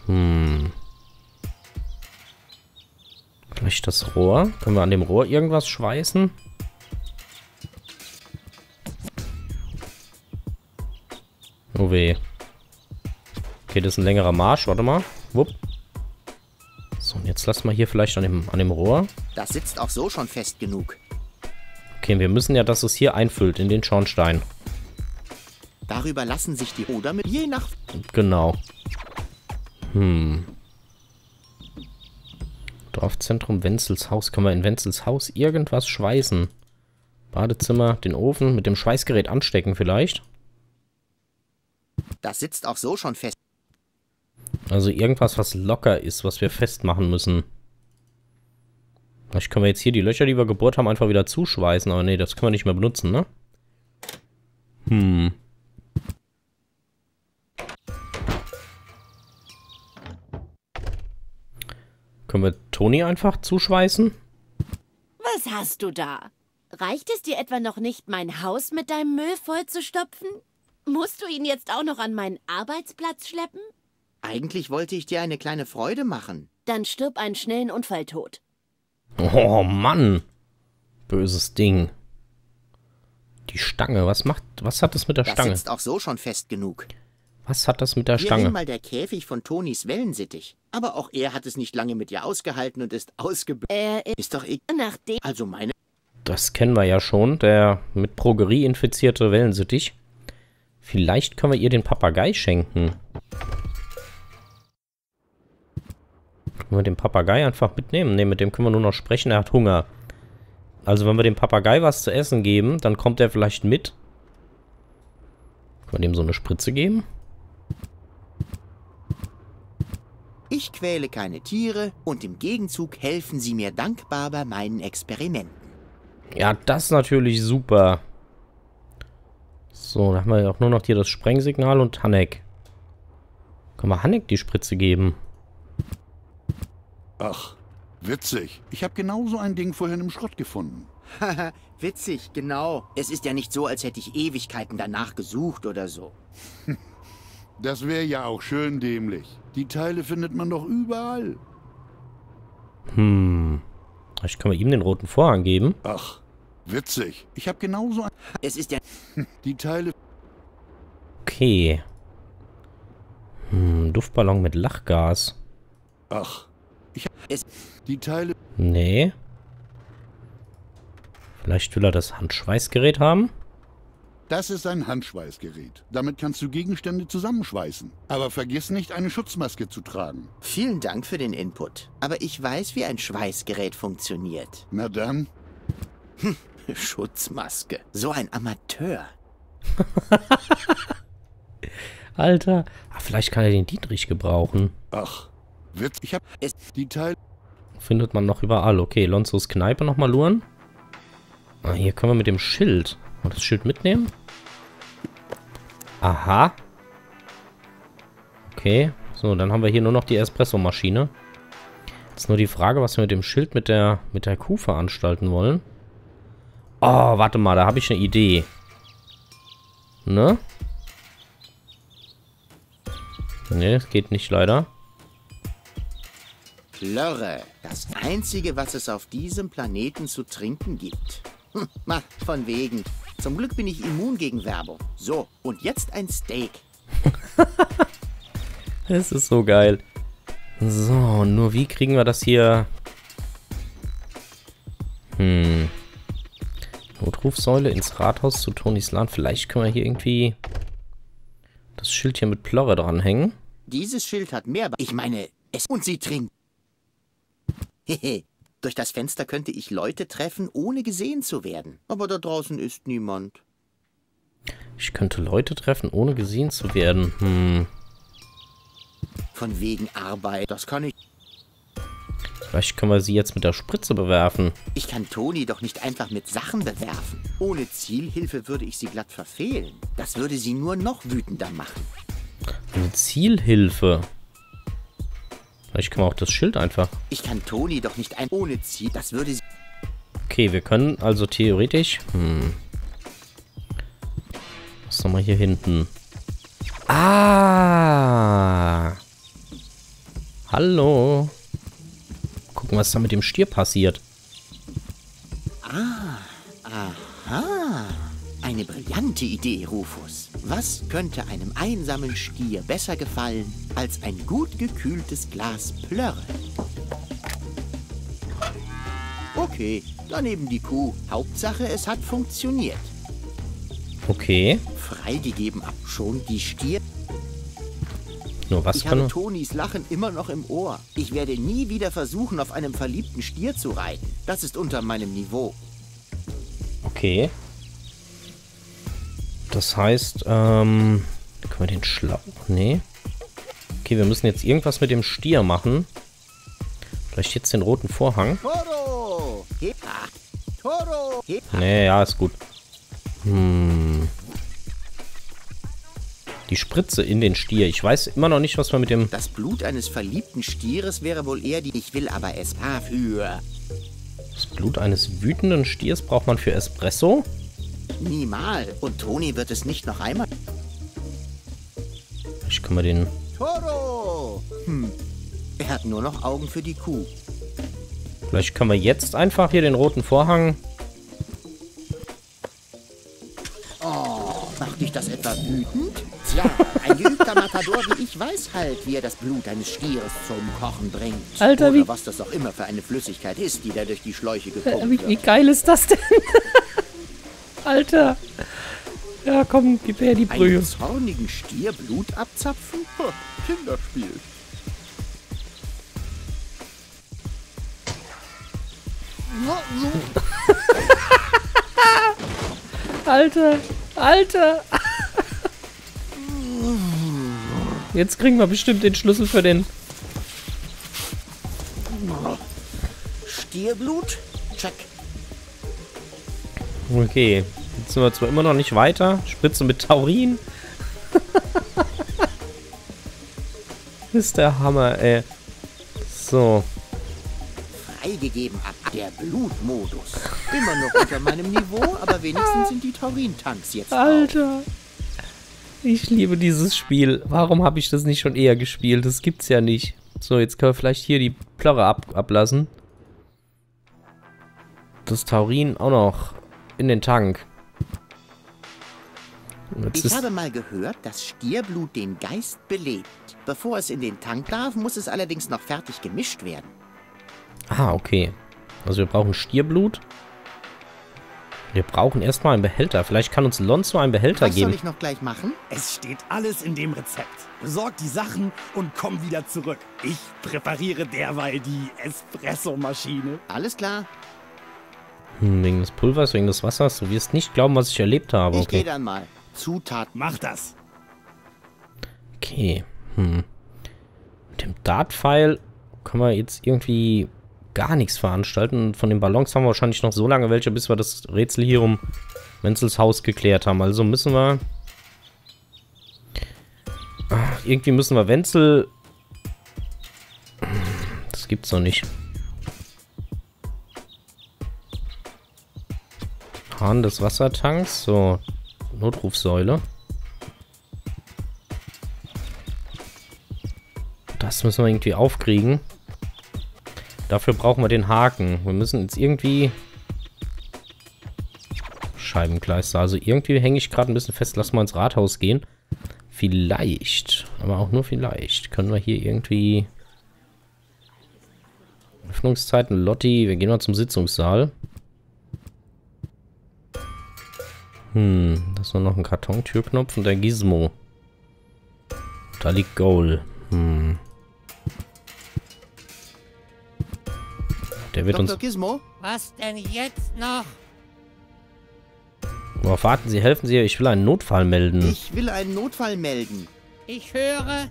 Vielleicht das Rohr? Können wir an dem Rohr irgendwas schweißen? Oh weh. Okay, das ist ein längerer Marsch. Warte mal. Wupp. So, und jetzt lassen wir hier vielleicht an dem Rohr. Das sitzt auch so schon fest genug. Okay, wir müssen ja, dass es hier einfüllt in den Schornstein. Darüber lassen sich die Ruder mit je nach... Genau. Dorfzentrum Wenzels Haus. Können wir in Wenzels Haus irgendwas schweißen? Badezimmer, den Ofen mit dem Schweißgerät anstecken vielleicht? Das sitzt auch so schon fest. Also irgendwas, was locker ist, was wir festmachen müssen. Vielleicht können wir jetzt hier die Löcher, die wir gebohrt haben, einfach wieder zuschweißen. Aber nee, das können wir nicht mehr benutzen, ne? Können wir Toni einfach zuschweißen? Was hast du da? Reicht es dir etwa noch nicht, mein Haus mit deinem Müll vollzustopfen? Musst du ihn jetzt auch noch an meinen Arbeitsplatz schleppen? Eigentlich wollte ich dir eine kleine Freude machen. Dann stirb einen schnellen Unfalltod. Oh Mann. Böses Ding. Die Stange, was hat das mit der Stange? Das sitzt auch so schon fest genug. Was hat das mit der Hierin Stange? mal der Käfig von Tonis Wellensittich. Aber auch er hat es nicht lange mit ihr ausgehalten und ist ausgebüxt. Ist doch egal. Nachdem... Also meine... Das kennen wir ja schon, der mit Progerie infizierte Wellensittich. Vielleicht können wir ihr den Papagei schenken. Können wir den Papagei einfach mitnehmen? Ne, mit dem können wir nur noch sprechen, er hat Hunger. Also wenn wir dem Papagei was zu essen geben, dann kommt er vielleicht mit. Können wir dem so eine Spritze geben? Ich quäle keine Tiere und im Gegenzug helfen sie mir dankbar bei meinen Experimenten. Ja, das ist natürlich super. So, dann haben wir ja auch nur noch hier das Sprengsignal und Hanek. Können wir Hanek die Spritze geben? Ach, witzig. Ich habe genauso ein Ding vorhin im Schrott gefunden. Haha, witzig, genau. Es ist ja nicht so, als hätte ich Ewigkeiten danach gesucht oder so. Das wäre ja auch schön dämlich. Die Teile findet man doch überall. Vielleicht können wir ihm den roten Vorhang geben. Ach, witzig. Ich habe genauso ein... Es ist ja... Die Teile... Okay. Duftballon mit Lachgas. Ach, Es... die Teile... Nee. Vielleicht will er das Handschweißgerät haben? Das ist ein Handschweißgerät. Damit kannst du Gegenstände zusammenschweißen. Aber vergiss nicht, eine Schutzmaske zu tragen. Vielen Dank für den Input. Aber ich weiß, wie ein Schweißgerät funktioniert. Na dann. Schutzmaske. So ein Amateur. Alter. Vielleicht kann er den Dietrich gebrauchen. Ach, Witz. Ich hab... Es... Die Teile... Findet man noch überall. Okay, Lonzos Kneipe nochmal luren. Ah, hier können wir mit dem Schild. Und das Schild mitnehmen? Aha. Okay. So, dann haben wir hier nur noch die Espresso-Maschine. Jetzt nur die Frage, was wir mit dem Schild mit der Kuh veranstalten wollen. Oh, warte mal, da habe ich eine Idee. Ne? Ne, das geht nicht leider. Plörre. Das Einzige, was es auf diesem Planeten zu trinken gibt. Von wegen. Zum Glück bin ich immun gegen Werbung. So, und jetzt ein Steak. Das ist so geil. So, nur wie kriegen wir das hier... Notrufsäule ins Rathaus zu Tonis Lan. Vielleicht können wir hier irgendwie das Schild hier mit Plörre dranhängen. Dieses Schild hat mehr... Ich meine, es... Und sie trinkt. Hehe. Durch das Fenster könnte ich Leute treffen, ohne gesehen zu werden. Aber da draußen ist niemand. Ich könnte Leute treffen, ohne gesehen zu werden. Von wegen Arbeit, das kann ich... Vielleicht können wir sie jetzt mit der Spritze bewerfen. Ich kann Toni doch nicht einfach mit Sachen bewerfen. Ohne Zielhilfe würde ich sie glatt verfehlen. Das würde sie nur noch wütender machen. Eine Zielhilfe. Vielleicht können wir auch das Schild einfach... Ich kann Toni doch nicht ohne Ziel... Das würde sie... Okay, wir können also theoretisch... Was haben wir hier hinten? Ah! Hallo. Gucken, was da mit dem Stier passiert. Eine brillante Idee, Rufus. Was könnte einem einsamen Stier besser gefallen als ein gut gekühltes Glas Plörre? Okay, daneben die Kuh. Hauptsache, es hat funktioniert. Okay. Freigegeben ab schon die Stier. Nur was Ich kann... habe Tonis Lachen immer noch im Ohr. Ich werde nie wieder versuchen, auf einem verliebten Stier zu reiten. Das ist unter meinem Niveau. Okay. Das heißt, können wir den Schlauch... Nee. Okay, wir müssen jetzt irgendwas mit dem Stier machen. Vielleicht jetzt den roten Vorhang. Toro! Hepa! Toro! Hepa! Nee, ja, ist gut. Die Spritze in den Stier. Ich weiß immer noch nicht, was wir mit dem... Das Blut eines verliebten Stieres wäre wohl eher die... Ich will aber Espa für... Das Blut eines wütenden Stiers braucht man für Espresso. Niemals. Und Toni wird es nicht noch einmal... Vielleicht können wir den... Toro! Er hat nur noch Augen für die Kuh. Vielleicht können wir jetzt einfach hier den roten Vorhang... Macht dich das etwa wütend? Tja, ein geübter Matador wie ich weiß halt, wie er das Blut eines Stieres zum Kochen bringt. Alter, Oder wie- was das auch immer für eine Flüssigkeit ist, die da durch die Schläuche gepumpt Wie wird. geil ist das denn? Alter. Ja, komm, gib her die Brühe. Einen zornigen Stier Blut abzapfen? Kinderspiel. Alter, Alter. Jetzt kriegen wir bestimmt den Schlüssel für den... Stierblut? Check. Okay, jetzt sind wir zwar immer noch nicht weiter. Spritze mit Taurin. Ist der Hammer, ey. So. Freigegeben ab. Der Blutmodus. Immer noch unter meinem Niveau, aber wenigstens sind die Taurintanks jetzt auf. Alter. Ich liebe dieses Spiel. Warum habe ich das nicht schon eher gespielt? Das gibt's ja nicht. So, jetzt können wir vielleicht hier die Plörre ablassen. Das Taurin auch noch in den Tank. Jetzt Ich ist... habe mal gehört, dass Stierblut den Geist belebt. Bevor es in den Tank darf, muss es allerdings noch fertig gemischt werden. Ah, okay. Also wir brauchen Stierblut. Wir brauchen erstmal einen Behälter. Vielleicht kann uns Lonzo einen Behälter Was soll geben. ich noch gleich machen? Es steht alles in dem Rezept. Besorg die Sachen und komm wieder zurück. Ich präpariere derweil die Espresso-Maschine. Alles klar. Wegen des Pulvers, wegen des Wassers. Du wirst nicht glauben, was ich erlebt habe. Ich gehe Okay. dann mal. Zutaten. Mach das. Okay. Mit dem Dart-Pfeil können wir jetzt irgendwie gar nichts veranstalten. Von den Ballons haben wir wahrscheinlich noch so lange welche, bis wir das Rätsel hier um Wenzels Haus geklärt haben. Also müssen wir... Irgendwie müssen wir Wenzel... Das gibt's doch nicht. Hahn des Wassertanks. So. Notrufsäule. Das müssen wir irgendwie aufkriegen. Dafür brauchen wir den Haken. Wir müssen jetzt irgendwie... Scheibenkleister. Also irgendwie hänge ich gerade ein bisschen fest. Lass mal ins Rathaus gehen. Vielleicht, aber auch nur vielleicht, können wir hier irgendwie... Öffnungszeiten, Lotti. Wir gehen mal zum Sitzungssaal. Das ist nur noch ein Karton, Türknopf und der Gizmo. Da liegt Goal. Der wird uns... Dr. Gizmo? Was denn jetzt noch? Worauf warten Sie? Helfen Sie? Ich will einen Notfall melden. Ich will einen Notfall melden. Ich höre,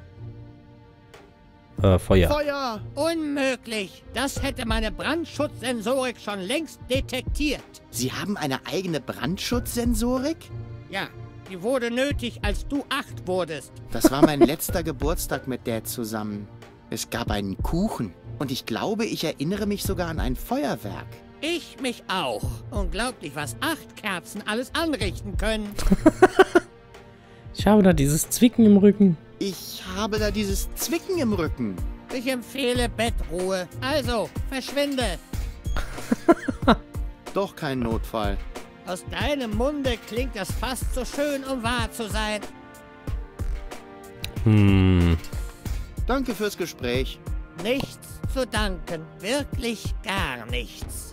Feuer. Feuer! unmöglich. Das hätte meine Brandschutzsensorik schon längst detektiert. Sie haben eine eigene Brandschutzsensorik? Ja, die wurde nötig, als du 8 wurdest. Das war mein letzter Geburtstag mit Dad zusammen. Es gab einen Kuchen. Und ich glaube, ich erinnere mich sogar an ein Feuerwerk. Ich mich auch. Unglaublich, was 8 Kerzen alles anrichten können. Ich habe da dieses Zwicken im Rücken. Ich habe da dieses Zwicken im Rücken. Ich empfehle Bettruhe. Also, verschwinde. Doch kein Notfall. Aus deinem Munde klingt das fast so schön, um wahr zu sein. Danke fürs Gespräch. Nichts zu danken. Wirklich gar nichts.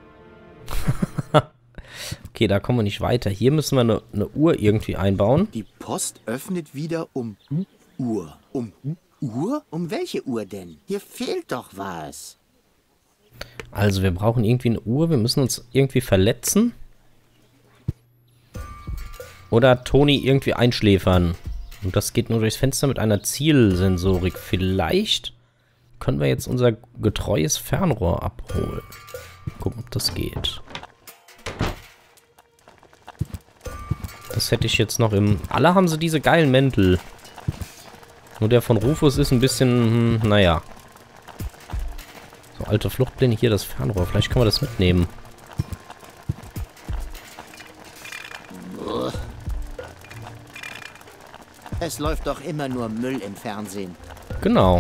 Okay, da kommen wir nicht weiter. Hier müssen wir eine Uhr irgendwie einbauen. Die Post öffnet wieder um Uhr. Um Uhr? Um welche Uhr denn? Hier fehlt doch was. Also wir brauchen irgendwie eine Uhr. Wir müssen uns irgendwie verletzen. Oder Toni irgendwie einschläfern. Und das geht nur durchs Fenster mit einer Zielsensorik. Vielleicht können wir jetzt unser getreues Fernrohr abholen. Gucken, ob das geht. Das hätte ich jetzt noch im... Alle haben sie diese geilen Mäntel. Nur der von Rufus ist ein bisschen... naja. So, alte Fluchtpläne. Hier das Fernrohr. Vielleicht können wir das mitnehmen. Es läuft doch immer nur Müll im Fernsehen. Genau.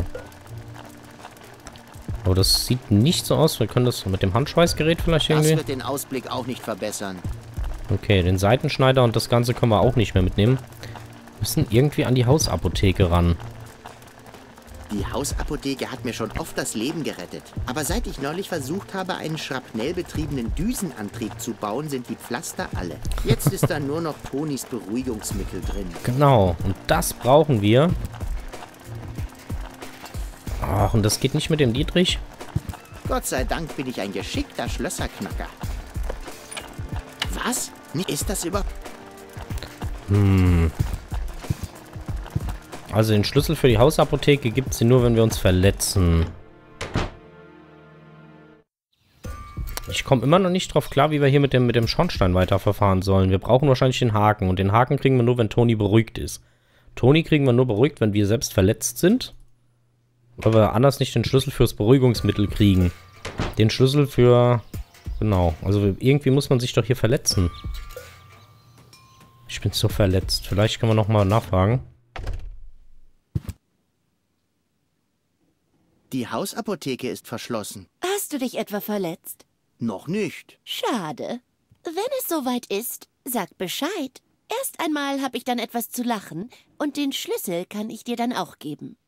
Aber das sieht nicht so aus. Wir können das mit dem Handschweißgerät vielleicht irgendwie... Das wird den Ausblick auch nicht verbessern. Okay, den Seitenschneider und das Ganze können wir auch nicht mehr mitnehmen. Wir müssen irgendwie an die Hausapotheke ran. Die Hausapotheke hat mir schon oft das Leben gerettet. Aber seit ich neulich versucht habe, einen schrapnellbetriebenen Düsenantrieb zu bauen, sind die Pflaster alle. Jetzt ist da nur noch Tonis Beruhigungsmittel drin. Genau, und das brauchen wir. Ach, und das geht nicht mit dem Dietrich? Gott sei Dank bin ich ein geschickter Schlösserknacker. Was? Ist das überhaupt... Also den Schlüssel für die Hausapotheke gibt es nur, wenn wir uns verletzen. Ich komme immer noch nicht drauf klar, wie wir hier mit dem Schornstein weiterverfahren sollen. Wir brauchen wahrscheinlich den Haken. Und den Haken kriegen wir nur, wenn Toni beruhigt ist. Toni kriegen wir nur beruhigt, wenn wir selbst verletzt sind. Weil wir anders nicht den Schlüssel fürs Beruhigungsmittel kriegen. Den Schlüssel für... Genau. Also irgendwie muss man sich doch hier verletzen. Ich bin so verletzt. Vielleicht können wir nochmal nachfragen. Die Hausapotheke ist verschlossen. Hast du dich etwa verletzt? Noch nicht. Schade. Wenn es soweit ist, sag Bescheid. Erst einmal habe ich dann etwas zu lachen und den Schlüssel kann ich dir dann auch geben.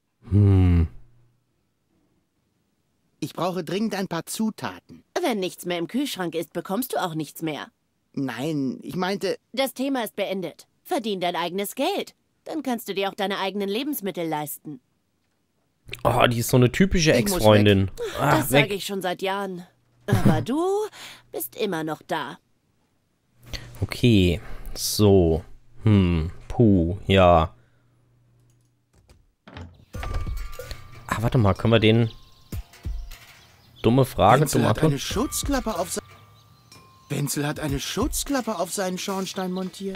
Ich brauche dringend ein paar Zutaten. Wenn nichts mehr im Kühlschrank ist, bekommst du auch nichts mehr. Nein, ich meinte... Das Thema ist beendet. Verdien dein eigenes Geld. Dann kannst du dir auch deine eigenen Lebensmittel leisten. Oh, die ist so eine typische Ex-Freundin. Das sage ich schon seit Jahren. Aber du bist immer noch da. Okay. So. Puh, ja. Ah, warte mal, können wir den... Dumme Frage, Wenzel hat eine Schutzklappe auf Wenzel hat eine Schutzklappe auf seinen Schornstein montiert.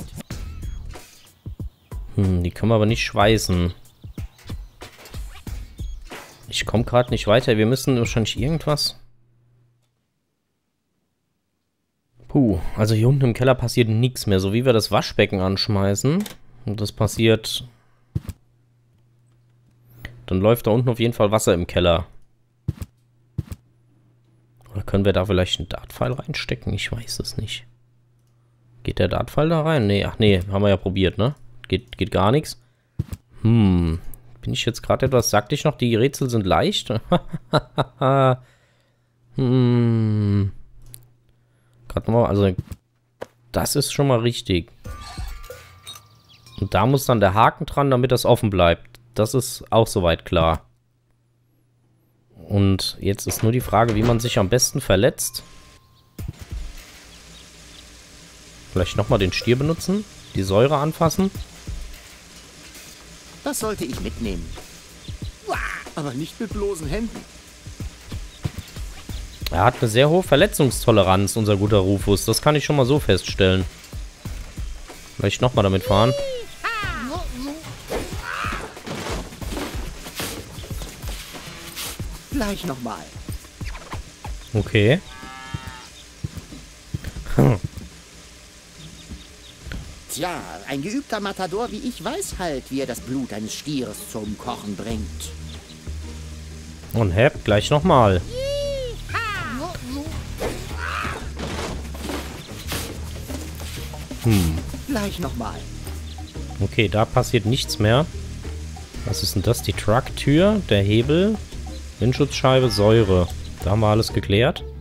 Die können wir aber nicht schweißen. Ich komme gerade nicht weiter. Wir müssen wahrscheinlich irgendwas... Puh, also hier unten im Keller passiert nichts mehr. So wie wir das Waschbecken anschmeißen und das passiert... Dann läuft da unten auf jeden Fall Wasser im Keller. Oder können wir da vielleicht einen Dartpfeil reinstecken? Ich weiß es nicht. Geht der Dartpfeil da rein? Nee, ach nee, haben wir ja probiert, ne? Geht gar nichts. Bin ich jetzt gerade etwas... Sagte ich noch, die Rätsel sind leicht? Gerade nochmal, also... Das ist schon mal richtig. Und da muss dann der Haken dran, damit das offen bleibt. Das ist auch soweit klar. Und jetzt ist nur die Frage, wie man sich am besten verletzt. Vielleicht nochmal den Stier benutzen. Die Säure anfassen. Das sollte ich mitnehmen. Aber nicht mit bloßen Händen. Er hat eine sehr hohe Verletzungstoleranz, unser guter Rufus. Das kann ich schon mal so feststellen. Vielleicht nochmal damit fahren. Gleich nochmal. Okay. Tja, ein geübter Matador wie ich weiß halt, wie er das Blut eines Stieres zum Kochen bringt. Und Hep, gleich nochmal. Gleich nochmal. Okay, da passiert nichts mehr. Was ist denn das? Die Trucktür, der Hebel, Windschutzscheibe, Säure. Da haben wir alles geklärt.